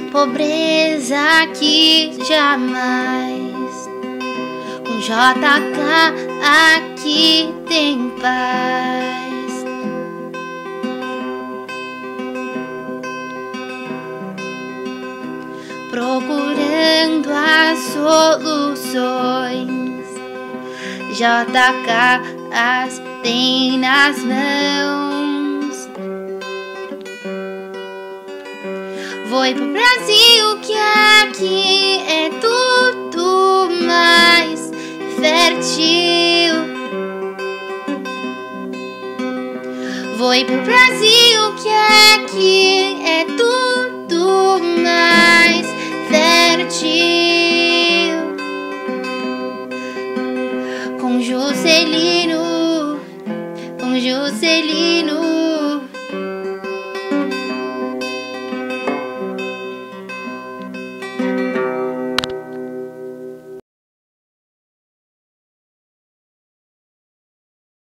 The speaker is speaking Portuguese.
pobreza aqui jamais. Com JK aqui tem paz. Procurando as soluções, JK as tem nas mãos. Vou pro Brasil, que aqui é tudo mais fértil. Vou pro Brasil, que aqui é tudo mais fértil. Com Juscelino,